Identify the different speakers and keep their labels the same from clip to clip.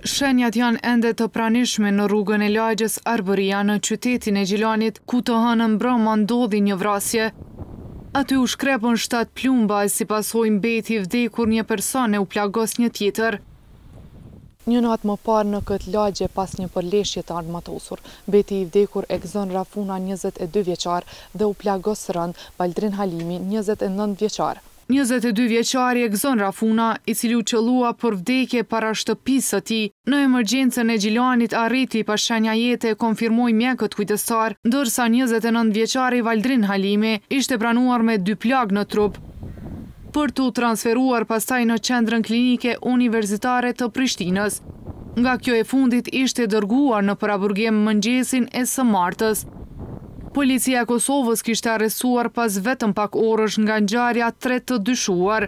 Speaker 1: Shenjat janë ende të pranishme në rrugën e lagjës Arbëria në qytetin e Gjilanit, ku të hënën mbrëma ndodhi një vrasje. Aty u shkrepën 7 plumba e si pasojë mbeti i vdekur një person e u plagos një tjetër. Një natë më parë në këtë lagje pas një përleshje të armatosur, mbeti i vdekur Egzon Rafuna 22 vjeçar dhe u plagos rënd Baldrin Halimi 29 vjeçar. 22 vjeçari Egzon Rafuna, i cili u qëllua për vdekje para shtëpisë së tij, në emergjencën e Gjilanit arriti pas shenja jete e konfirmoi mjekët kujtësar, ndërsa 29 vjeçari Baldrin Halimi ishte pranuar me 2 plagë në trup, për t'u transferuar pastaj në qendrën klinike universitare të Prishtinës. Nga kjo e fundit ishte dërguar në paraburgim mëngjesin e së martës. Policia e Kosovës kishte arrestuar pas vetëm pak orësh nga ngjarja 3 të dyshuar.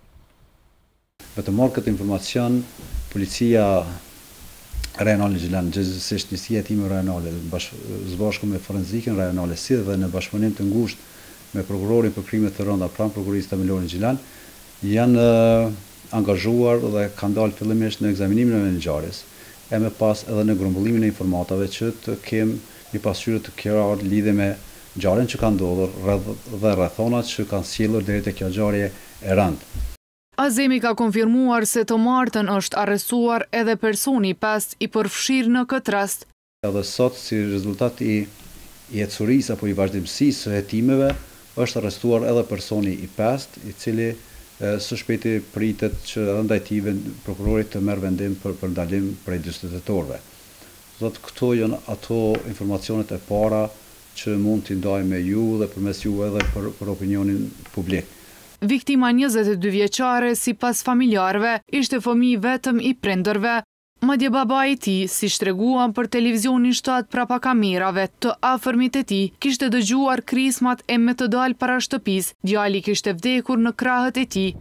Speaker 2: Me të marrë këtë informacion, policia rajonale Gjilan, gjithsesi njësia e timit rajonale, së bashku me forenzikën rajonale, si dhe në bashkëpunim të ngushtë me prokurorin për krimet të rënda pranë prokurisë të Milorin Gjilan, janë angazhuar dhe kanë dalë fillimisht në ekzaminimin e ngjarjes, e me pas edhe në grumbullimin e informatave që të kemë një pasqyrë të qartë lidhe me ngjarjen që ka ndodhur dhe rrethonat që kanë sjellur deri te kjo ngjarje e rëndë.
Speaker 1: Azemi ka konfirmuar se të martën është arrestuar edhe personi i pestë i përfshirë në këtë rast.
Speaker 2: Edhe sot, si rezultat i ecësurisë apo i vazhdimësisë së hetimeve, është arrestuar edhe personi i pestë, i cili së shpejti pritet që edhe ndaj tij prokurorit të merr vendim për ndalim prej 40 tetorëve. Këto janë ato informacionet e para që mund t'i ndajmë me ju dhe përmes ju edhe për opinionin publik.
Speaker 1: Viktima 22 vjeçare, sipas familjarëve, ishte fëmijë vetëm i prindërve. Madje babai i tij, si shtreguan për televizionin shtat prapa kamerave të afërmit e tij, kishte dëgjuar krismat e me të dalë para shtëpisë, djali kishte vdekur në krahët e tij.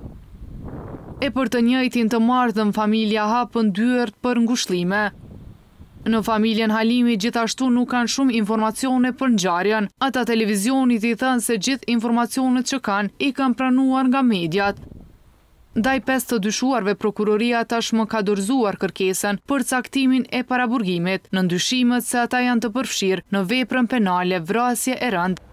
Speaker 1: E për të njëjtin të martën, familja hapën dyert për ngushëllime. Në familjen Halimi gjithashtu nuk kanë shumë informacione për ngjarjen. Ata televizionit i thënë se gjithë informacionet që kanë i kanë pranuar nga mediat. Ndaj 5 të dyshuarve, prokuroria tashmë ka dorëzuar kërkesën për caktimin e paraburgimit, në ndyshimet se ata janë të përfshirë në veprën penale vrasje e rënd.